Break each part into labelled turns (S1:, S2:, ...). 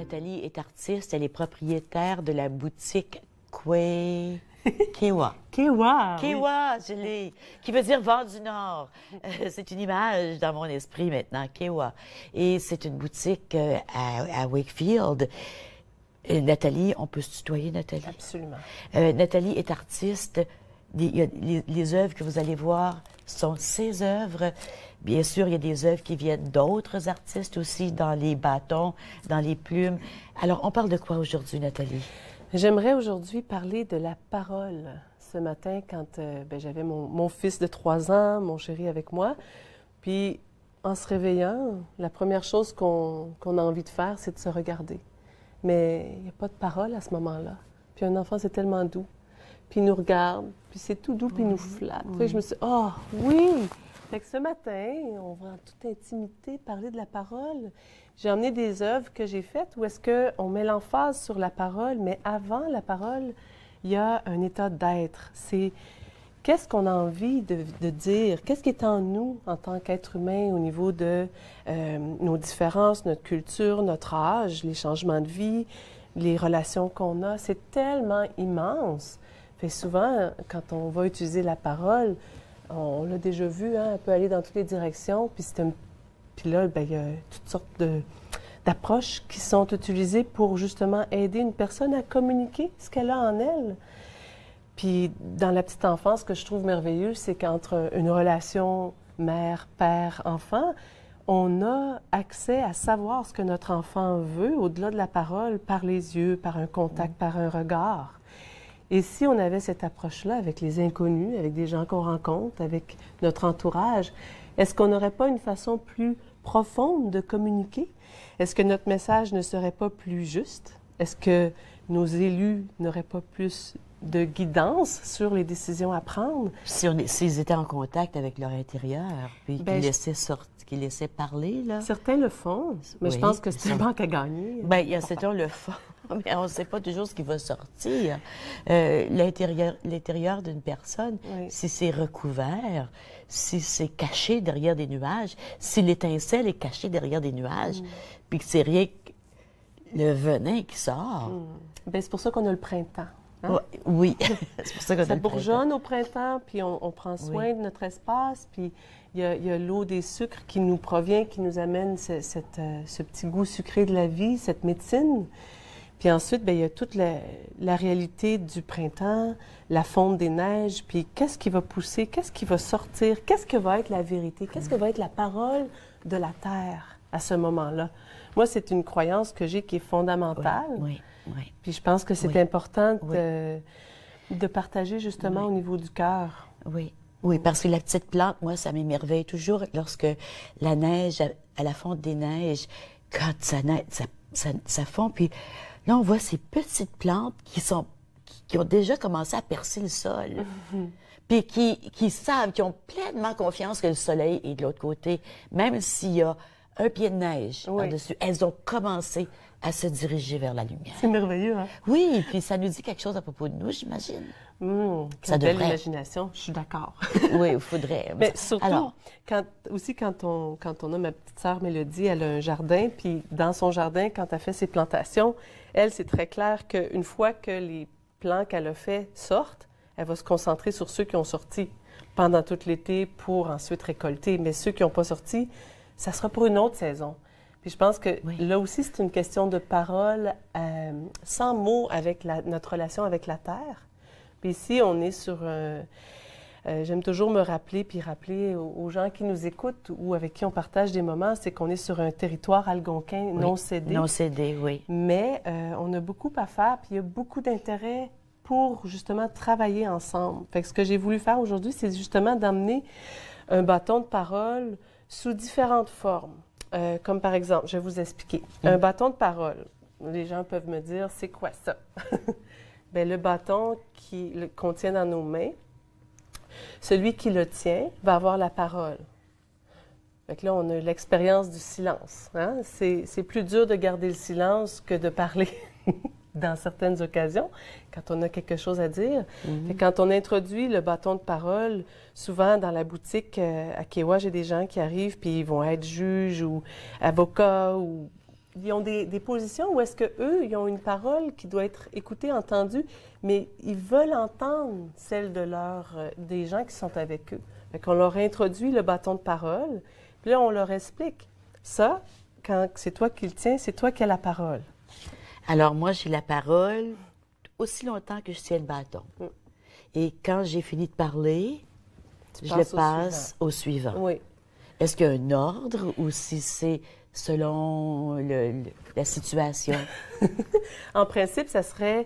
S1: Nathalie est artiste, elle est propriétaire de la boutique Kewa.
S2: Kewa.
S1: Kewa, je l'ai. Qui veut dire vent du Nord. C'est une image dans mon esprit maintenant, Kewa. Et c'est une boutique à Wakefield. Nathalie, on peut se tutoyer, Nathalie?
S2: Absolument.
S1: Nathalie est artiste. Les œuvres que vous allez voir sont ses œuvres. Bien sûr, il y a des œuvres qui viennent d'autres artistes aussi, dans les bâtons, dans les plumes. Alors, on parle de quoi aujourd'hui, Nathalie?
S2: J'aimerais aujourd'hui parler de la parole. Ce matin, quand j'avais mon fils de 3 ans, mon chéri avec moi, puis en se réveillant, la première chose qu'on a envie de faire, c'est de se regarder. Mais il n'y a pas de parole à ce moment-là. Puis un enfant, c'est tellement doux. Puis il nous regarde, puis c'est tout doux, puis il nous flatte. Puis je me suis dit, oh oui! Fait que ce matin, on va en toute intimité parler de la parole. J'ai emmené des œuvres que j'ai faites où est-ce qu'on met l'emphase sur la parole, mais avant la parole, il y a un état d'être. C'est qu'est-ce qu'on a envie de dire, qu'est-ce qui est en nous en tant qu'être humain au niveau de nos différences, notre culture, notre âge, les changements de vie, les relations qu'on a. C'est tellement immense. Fait souvent, quand on va utiliser la parole, on l'a déjà vu, hein, elle peut aller dans toutes les directions, puis là, il y a toutes sortes d'approches qui sont utilisées pour justement aider une personne à communiquer ce qu'elle a en elle. Puis dans la petite enfance, ce que je trouve merveilleux, c'est qu'entre une relation mère, père, enfant, on a accès à savoir ce que notre enfant veut, au-delà de la parole, par les yeux, par un contact, par un regard. Et si on avait cette approche-là avec les inconnus, avec des gens qu'on rencontre, avec notre entourage, est-ce qu'on n'aurait pas une façon plus profonde de communiquer? Est-ce que notre message ne serait pas plus juste? Est-ce que nos élus n'auraient pas plus de guidance sur les décisions à prendre?
S1: S'ils étaient en contact avec leur intérieur, puis qu'ils laissaient parler, là.
S2: Certains le font, mais je pense que c'est un manque à gagner.
S1: Bien, certains le font, mais on ne sait pas toujours ce qui va sortir. L'intérieur d'une personne, si c'est recouvert, si c'est caché derrière des nuages, si l'étincelle est cachée derrière des nuages, puis que c'est rien que le venin qui sort.
S2: Bien, c'est pour ça qu'on a le printemps. Hein?
S1: Oui, c'est pour ça qu'on a le printemps. Ça
S2: bourgeonne au printemps, puis on prend soin de notre espace, puis il y a l'eau des sucres qui nous provient, qui nous amène ce petit goût sucré de la vie, cette médecine. Puis ensuite, bien, il y a toute la réalité du printemps, la fonte des neiges, puis qu'est-ce qui va pousser, qu'est-ce qui va sortir, qu'est-ce que va être la vérité, qu'est-ce que va être la parole de la terre à ce moment-là. Moi, c'est une croyance que j'ai qui est fondamentale.
S1: Oui.
S2: Puis je pense que c'est important de partager justement au niveau du cœur.
S1: Oui, parce que la petite plante, moi, ça m'émerveille toujours lorsque la neige, à la fonte des neiges, quand ça fond, puis là, on voit ces petites plantes qui ont déjà commencé à percer le sol, puis qui savent, qui ont pleinement confiance que le soleil est de l'autre côté, même s'il y a un pied de neige par-dessus. Elles ont commencé à se diriger vers la lumière.
S2: C'est merveilleux, hein?
S1: Oui, puis ça nous dit quelque chose à propos de nous, j'imagine.
S2: Ça belle imagination, je suis d'accord.
S1: Oui, il faudrait.
S2: Mais surtout, quand on a ma petite sœur Mélodie, elle a un jardin, puis dans son jardin, quand elle fait ses plantations, elle, c'est très clair qu'une fois que les plants qu'elle a fait sortent, elle va se concentrer sur ceux qui ont sorti pendant tout l'été pour ensuite récolter. Mais ceux qui n'ont pas sorti, ça sera pour une autre saison. Puis je pense que là aussi, c'est une question de parole sans mots avec notre relation avec la terre. Puis ici, on est sur j'aime toujours me rappeler, puis rappeler aux gens qui nous écoutent ou avec qui on partage des moments, c'est qu'on est sur un territoire algonquin non cédé.
S1: Non cédé, oui.
S2: Mais on a beaucoup à faire, puis il y a beaucoup d'intérêt pour justement travailler ensemble. Fait que ce que j'ai voulu faire aujourd'hui, c'est justement d'amener un bâton de parole sous différentes formes. Comme par exemple, je vais vous expliquer. Un bâton de parole, les gens peuvent me dire, c'est quoi ça? Bien, le bâton qu'on tient dans nos mains, celui qui le tient va avoir la parole. Fait que là, on a l'expérience du silence. Hein? C'est plus dur de garder le silence que de parler dans certaines occasions, quand on a quelque chose à dire. Fait que quand on introduit le bâton de parole, souvent dans la boutique à Kewa, j'ai des gens qui arrivent puis ils vont être juges ou avocats ou ils ont des positions où est-ce qu'eux, ils ont une parole qui doit être écoutée, entendue, mais ils veulent entendre celle de des gens qui sont avec eux. Fait qu'on leur introduit le bâton de parole, puis là, on leur explique. Ça, quand c'est toi qui le tiens, c'est toi qui as la parole.
S1: Alors, moi, j'ai la parole aussi longtemps que je tiens le bâton. Et quand j'ai fini de parler, je le passe au suivant.
S2: Oui.
S1: Est-ce qu'il y a un ordre ou si c'est selon la situation?
S2: En principe, ça serait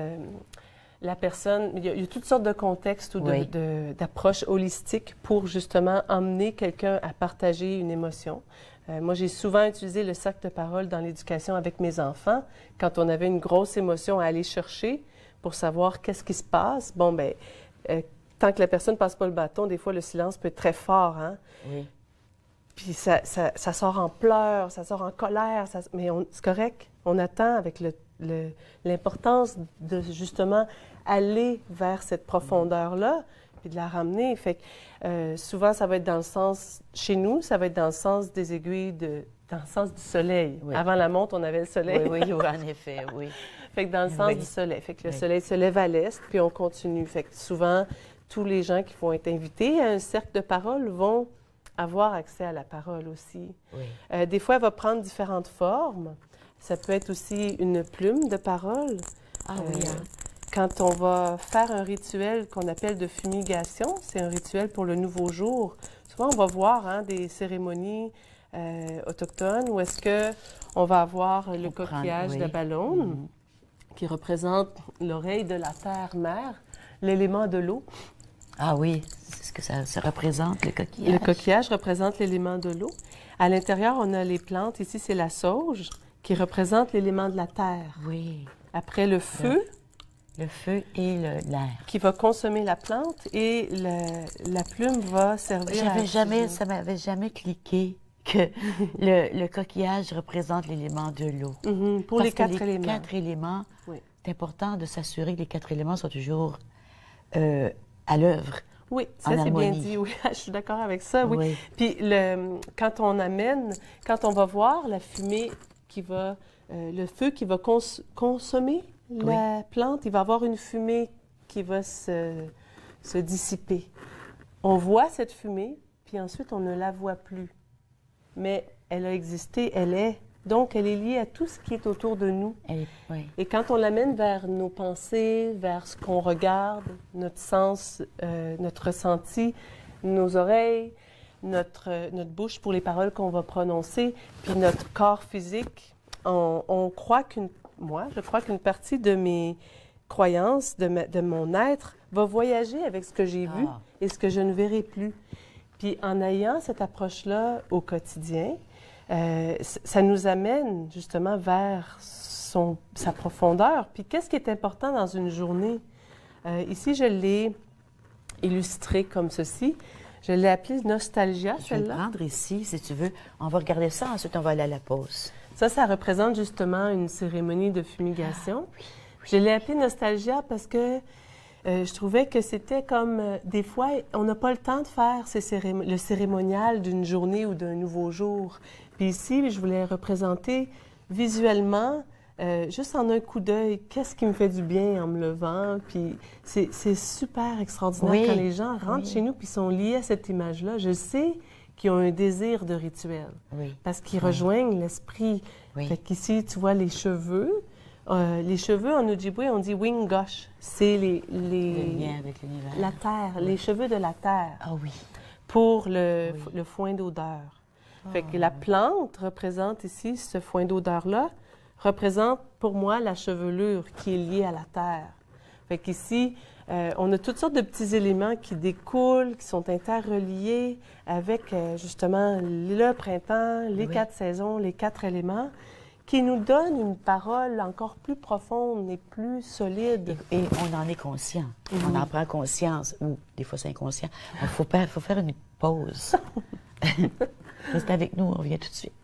S2: la personne... Il y a toutes sortes de contextes ou d'approches holistiques pour justement emmener quelqu'un à partager une émotion. Moi, j'ai souvent utilisé le cercle de parole dans l'éducation avec mes enfants, quand on avait une grosse émotion à aller chercher pour savoir qu'est-ce qui se passe. Bon, bien, tant que la personne ne passe pas le bâton, des fois, le silence peut être très fort, hein?
S1: Oui.
S2: Puis ça sort en pleurs, ça sort en colère, mais c'est correct. On attend avec l'importance de justement aller vers cette profondeur-là, puis de la ramener. Fait que souvent, ça va être dans le sens, chez nous, ça va être dans le sens des aiguilles, dans le sens du soleil.
S1: Oui.
S2: Avant la montre, on avait le soleil.
S1: Oui, en effet, oui.
S2: Fait que dans le sens du soleil. Fait que le soleil se lève à l'est, puis on continue. Fait que souvent, tous les gens qui vont être invités à un cercle de parole vont avoir accès à la parole aussi.
S1: Oui.
S2: Des fois, elle va prendre différentes formes. Ça peut être aussi une plume de parole.
S1: Ah oui, hein?
S2: Quand on va faire un rituel qu'on appelle de fumigation, c'est un rituel pour le nouveau jour. Souvent, on va voir des cérémonies autochtones où est-ce qu'on va avoir le coquillage d'Abalone, qui représente l'oreille de la terre-mère, l'élément de l'eau.
S1: Ah oui, c'est ce que ça représente, le coquillage.
S2: Le coquillage représente l'élément de l'eau. À l'intérieur, on a les plantes. Ici, c'est la sauge qui représente l'élément de la terre.
S1: Oui.
S2: Après, le feu.
S1: Le feu et l'air.
S2: Qui va consommer la plante et la plume va servir
S1: Ça m'avait jamais cliqué que le coquillage représente l'élément de l'eau.
S2: Pour les quatre éléments.
S1: Les 4 éléments, c'est important de s'assurer que les 4 éléments sont toujours à l'œuvre.
S2: Oui, ça c'est bien dit. Oui, je suis d'accord avec ça. Oui. Puis quand on va voir la fumée le feu qui va consommer la plante, il va avoir une fumée qui va se dissiper. On voit cette fumée, puis ensuite on ne la voit plus. Mais elle a existé, donc elle est liée à tout ce qui est autour de nous. Et quand on l'amène vers nos pensées, vers ce qu'on regarde, notre sens, notre ressenti, nos oreilles, notre bouche pour les paroles qu'on va prononcer, puis notre corps physique, je crois qu'une partie de mes croyances, de mon être, va voyager avec ce que j'ai vu et ce que je ne verrai plus. Puis en ayant cette approche-là au quotidien, ça nous amène justement vers sa profondeur. Puis qu'est-ce qui est important dans une journée? Ici, je l'ai illustré comme ceci. Je l'ai appelée Nostalgia, celle-là.
S1: Je vais prendre ici, si tu veux. On va regarder ça, ensuite on va aller à la pause.
S2: Ça représente justement une cérémonie de fumigation. Je l'ai appelée Nostalgia parce que je trouvais que c'était comme, des fois, on n'a pas le temps de faire le cérémonial d'une journée ou d'un nouveau jour. Puis ici, je voulais représenter visuellement, juste en un coup d'œil, qu'est-ce qui me fait du bien en me levant. Puis c'est super extraordinaire quand les gens rentrent chez nous puis sont liés à cette image-là. Je sais qu'ils ont un désir de rituel parce qu'ils rejoignent l'esprit. Fait qu'ici, tu vois les cheveux. Les cheveux, en Ojibwe, on dit wingosh. C'est le
S1: lien avec l'univers.
S2: La terre, les cheveux de la terre.
S1: Ah oui.
S2: Pour le foin d'odeur. Fait que la plante représente ici, ce foin d'odeur-là, représente pour moi la chevelure qui est liée à la terre. Fait qu'ici, on a toutes sortes de petits éléments qui découlent, qui sont interreliés avec justement le printemps, les 4 saisons, les 4 éléments, qui nous donnent une parole encore plus profonde et plus solide.
S1: Et on en est conscient. On en prend conscience, ou des fois c'est inconscient. Il faut faire une pause. Reste avec nous, on revient tout de suite.